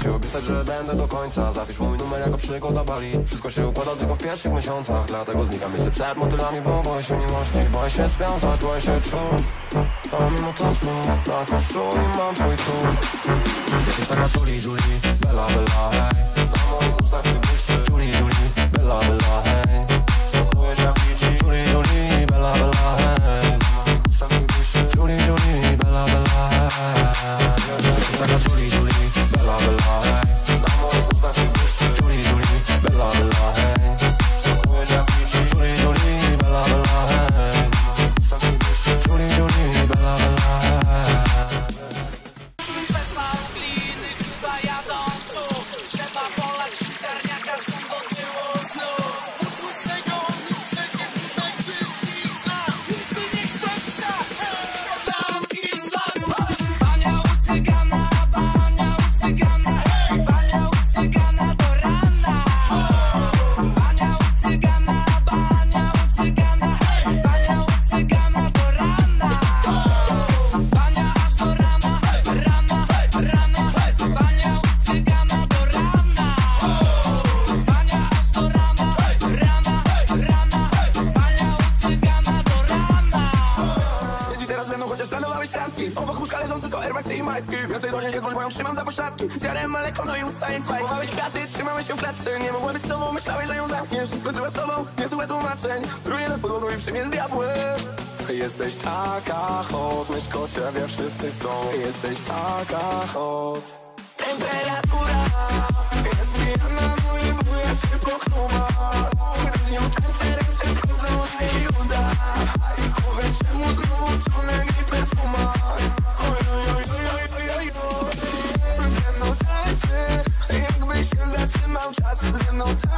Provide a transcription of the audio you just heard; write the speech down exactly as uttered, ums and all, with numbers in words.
ci obiecać, że będę do końca. Zapisz mój numer jako przykład do Bali. Wszystko się układa tylko w pierwszych miesiącach. Dlatego znikam myślę przed motylami, bo boję się miłości. Boję się związać, boję się czuć. A mimo to znów na koszuli mam twój cud. Jesteś taka Julie, Julie, Bella, Bella, hej. Na moich ustach ty błyszczy Julie, Julie, Bella, Bella, hej. Smakujesz jak liczy Julie, Julie, Bella, Bella, hej. Na moich ustach ty błyszczy Julie, Julie, Bella, Bella, hej. Jesteś taka Julie, Julie, Bella, Bella, hej. Na moich ustach ty błyszczy Julie, Julie, Bella, Bella, hej. Smakujesz jak liczy Julie, Julie, Bella, Bella, hej. Na moich ustach ty błyszczy Julie, Julie, Bella, Bella, hej. Obok łóżka leżą tylko Air Maxy i majtki. Więcej do niej nie dzwoń, bo ją trzymam za pośladki. Zjarem maleko, no i ustaję jak spajki. Chowałeś kraty, trzymałeś się w klatce. Nie mogła być z tobą, myślałeś, że ją zamkniesz. Skończyła z tobą, nie słuchaj tłumaczeń. Trunie nad podłogą i przy mnie z diabłem. Jesteś taka hot, myszko ciebie wszyscy chcą. Jesteś taka hot. Temperatura jest pijana, no i buja się po klubach. Gdy z nią tańczę, ręce schodzą na jej uda. I powie czemu znowu tonę mi perfuma. Oj, oj, oj, oj, oj, oj, oj. Ze mną tańczy, jakby się zatrzymał czas. Ze mną tańczy.